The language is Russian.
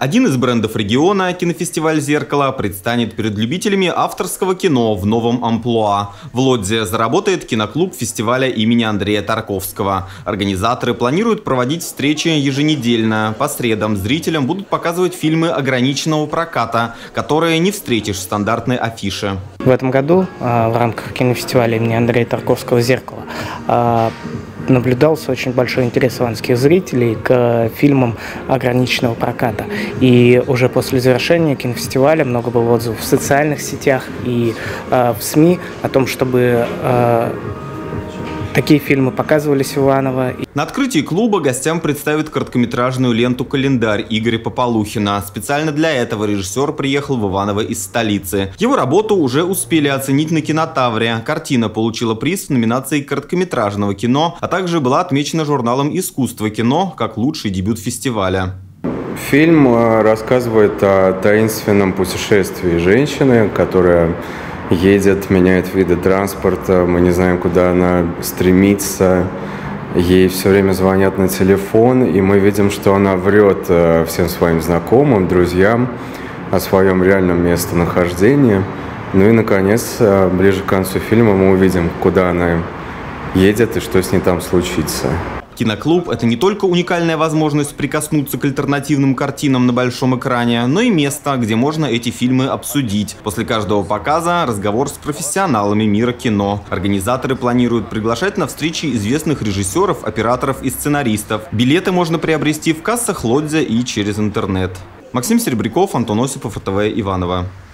Один из брендов региона, кинофестиваль «Зеркало», предстанет перед любителями авторского кино в новом амплуа. В Лодзе заработает киноклуб фестиваля имени Андрея Тарковского. Организаторы планируют проводить встречи еженедельно. По средам зрителям будут показывать фильмы ограниченного проката, которые не встретишь в стандартной афише. В этом году в рамках кинофестиваля имени Андрея Тарковского «Зеркало» наблюдался очень большой интерес ивановских зрителей к фильмам ограниченного проката. И уже после завершения кинофестиваля много было отзывов в социальных сетях и в СМИ о том, чтобы такие фильмы показывались в Иваново. На открытии клуба гостям представят короткометражную ленту «Календарь» Игоря Пополухина. Специально для этого режиссер приехал в Иваново из столицы. Его работу уже успели оценить на Кинотавре. Картина получила приз в номинации короткометражного кино, а также была отмечена журналом «Искусство кино» как лучший дебют фестиваля. Фильм рассказывает о таинственном путешествии женщины, которая едет, меняет виды транспорта, мы не знаем, куда она стремится. Ей все время звонят на телефон, и мы видим, что она врет всем своим знакомым, друзьям о своем реальном местонахождении. Ну и, наконец, ближе к концу фильма мы увидим, куда она едет и что с ней там случится. Киноклуб – это не только уникальная возможность прикоснуться к альтернативным картинам на большом экране, но и место, где можно эти фильмы обсудить. После каждого показа разговор с профессионалами мира кино. Организаторы планируют приглашать на встречи известных режиссеров, операторов и сценаристов. Билеты можно приобрести в кассах Лодзе и через интернет. Максим Серебряков, Антон Осипов, РТВ Иваново.